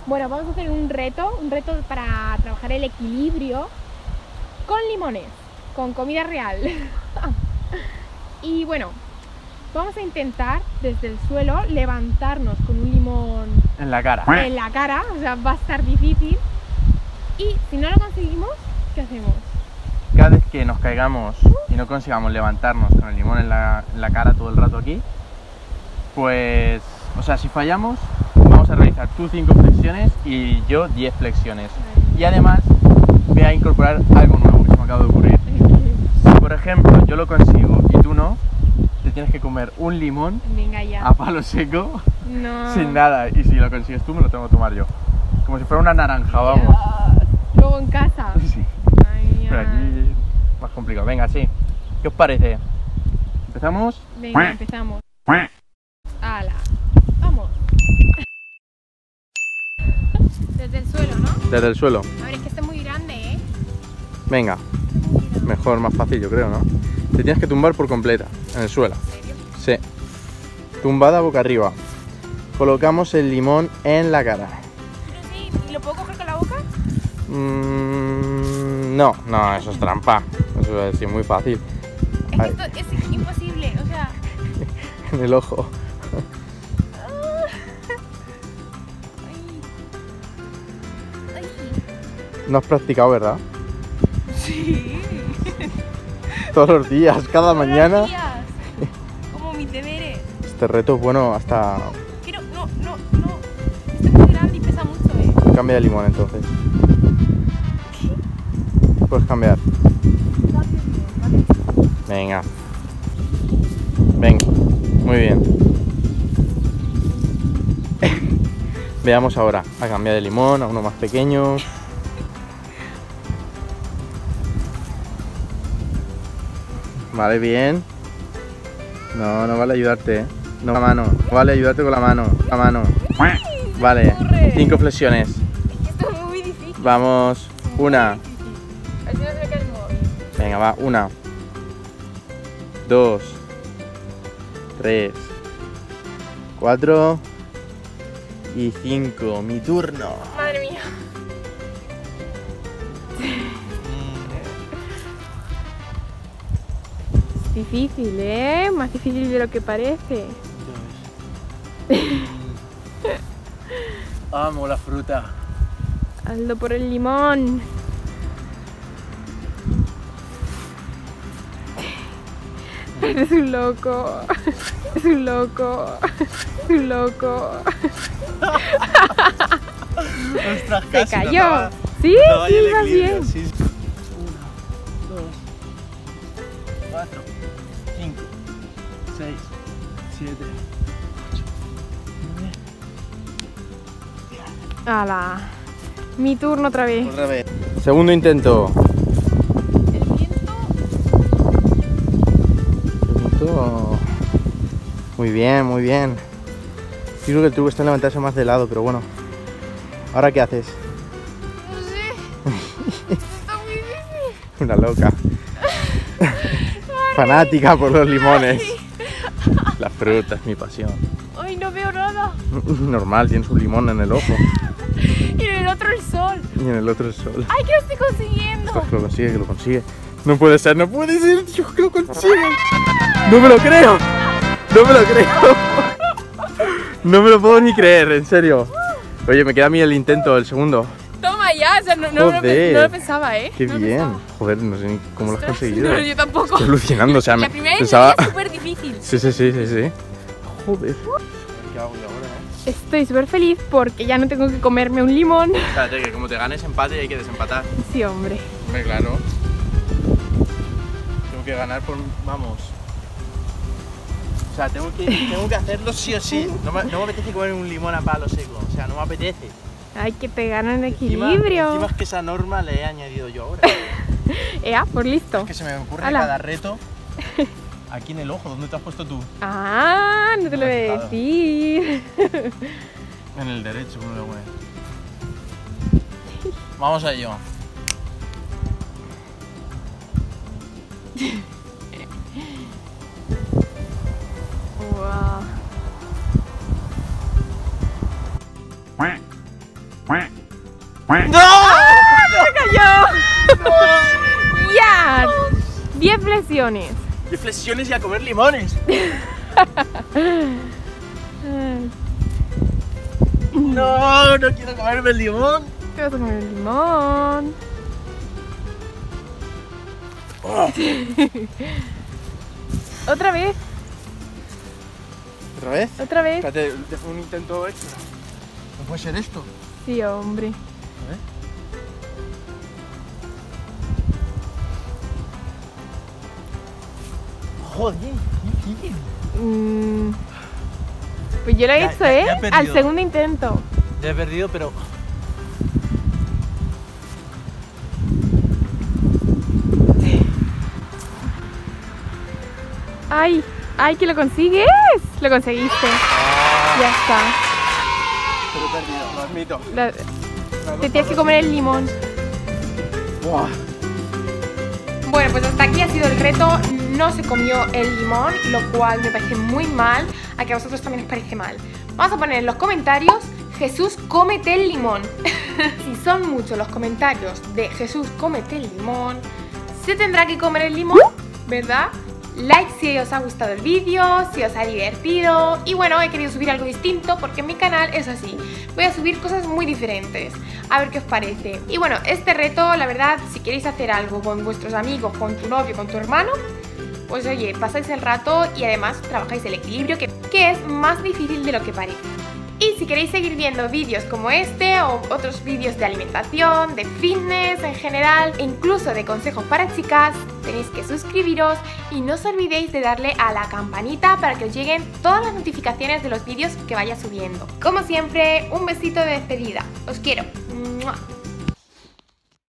Bueno, vamos a hacer un reto para trabajar el equilibrio con limones, con comida real. Y bueno, vamos a intentar desde el suelo levantarnos con un limón en la cara. En la cara, o sea, va a estar difícil. Y si no lo conseguimos, ¿qué hacemos? Cada vez que nos caigamos y no consigamos levantarnos con el limón en la cara todo el rato aquí, pues, o sea, si fallamos, vamos a realizar tú 5 flexiones y yo 10 flexiones. Y además voy a incorporar algo nuevo que se me acaba de ocurrir. Si por ejemplo yo lo consigo y tú no, te tienes que comer un limón Venga ya. a palo seco, No. sin nada. Y si lo consigues tú, me lo tengo que tomar yo. Como si fuera una naranja, vamos. Luego en casa. Sí. Ay, Pero aquí más complicado. Venga, sí. ¿Qué os parece? ¿Empezamos? Venga, empezamos. ¡Hala! ¡Vamos! Desde el suelo, ¿no? Desde el suelo. A ver, es que este es muy grande, ¿eh? Venga. Mejor, más fácil, yo creo, ¿no? Te tienes que tumbar por completa, en el suelo. ¿En serio? Sí. Tumbada boca arriba. Colocamos el limón en la cara. Pero sí, ¿y lo puedo coger con la boca? No, eso es trampa. Eso es decir, muy fácil. Es que esto es imposible, o sea... En el ojo. Ay. No has practicado, ¿verdad? Sí. Todos los días, cada mañana. Buenos días. Como mis deberes. Este reto es bueno hasta... Quiero... No. Este es muy grande y pesa mucho, ¿eh? Cambia de limón entonces. Puedes cambiar. Venga. Venga. Muy bien. Veamos ahora a cambiar de limón a uno más pequeño. Vale, bien. No vale ayudarte, ¿eh? No, la mano. No vale ayudarte con la mano. La mano. Vale. 5 flexiones. Es que esto es muy difícil. Vamos. Una. Al final se me cae el móvil. Venga, va. 1, 2, 3, 4 y 5. Mi turno. Madre mía. Es difícil, ¿eh? Más difícil de lo que parece. Amo la fruta. Hazlo por el limón. Eres un loco. Es un loco. Es un loco. Ostras, Se cayó. Sí, vas bien. 1, 2, 4, 5, 6, 7, 8, 9. ¡Hala! Mi turno otra vez. Otra vez. Segundo intento. El viento. Muy bien, muy bien. Yo creo que el truco está en levantarse más de lado, pero bueno. ¿Ahora qué haces? No sé. Está muy difícil. Una loca. Fanática por los limones. La fruta es mi pasión. Ay, no veo nada. Normal, tienes un limón en el ojo Y en el otro el sol. y en el otro el sol. ¡Ay, que lo estoy consiguiendo! Ostras, que lo consigue, que lo consigue. No puede ser, no puede ser, yo que lo consigo. No me lo creo. No me lo creo. No me lo puedo ni creer, en serio. Oye, me queda a mí el intento, el segundo. Toma ya, o sea, no lo pensaba, ¿eh? Qué No lo bien. pensaba. Joder, no sé ni cómo lo has Ostras, conseguido. No, yo tampoco. Estoy alucinando, o sea, La primera vez pensaba... es súper difícil. Sí. Joder. ¿Qué hago yo ahora, Estoy súper feliz porque ya no tengo que comerme un limón. Espérate, que como te ganes empate hay que desempatar. Sí, hombre. Hombre, claro. Tengo que ganar por... Vamos. O sea, tengo que hacerlo sí o sí. No me apetece comer un limón a palo seco. O sea, no me apetece. Ay, que te ganan Encima equilibrio. es que esa norma le he añadido yo ahora. Por listo. Es que se me ocurre Ala. cada reto aquí en el ojo. ¿Dónde te has puesto tú? Ah, no te lo voy a Claro. decir. En el derecho, ¿cómo lo voy a poner? Vamos a ello. Wow. ¡No! ¡Se cayó! ¡Ya! 10 flexiones. ¡Qué flexiones y a comer limones! No, no quiero comerme el limón. Te vas a comer el limón. Oh. Otra vez, ¿Otra vez? otra vez. Espérate, dejo un intento extra. ¿No puede ser esto? Sí, hombre. A ver. Joder, qué difícil. Pues yo lo he Ya- hecho, ya he Al perdido. segundo intento. Ya he perdido, pero... ¡Ay! ¡Ay, que lo consigues! Lo conseguiste. Ya está. Pero he perdido, lo admito. Te tienes que comer el limón. Buah. Bueno, pues hasta aquí ha sido el reto. No se comió el limón, lo cual me parece muy mal. A que a vosotros también os parece mal. Vamos a poner en los comentarios: Jesús, cómete el limón. Si son muchos los comentarios de Jesús, cómete el limón, se tendrá que comer el limón, ¿verdad? Like si os ha gustado el vídeo, si os ha divertido. Y bueno, he querido subir algo distinto porque en mi canal es así. Voy a subir cosas muy diferentes. A ver qué os parece. Y bueno, este reto, la verdad, si queréis hacer algo con vuestros amigos, con tu novio, con tu hermano, pues oye, pasáis el rato y además trabajáis el equilibrio, que es más difícil de lo que parece. Y si queréis seguir viendo vídeos como este o otros vídeos de alimentación, de fitness en general e incluso de consejos para chicas, tenéis que suscribiros y no os olvidéis de darle a la campanita para que os lleguen todas las notificaciones de los vídeos que vaya subiendo. Como siempre, un besito de despedida. Os quiero. ¡Mua!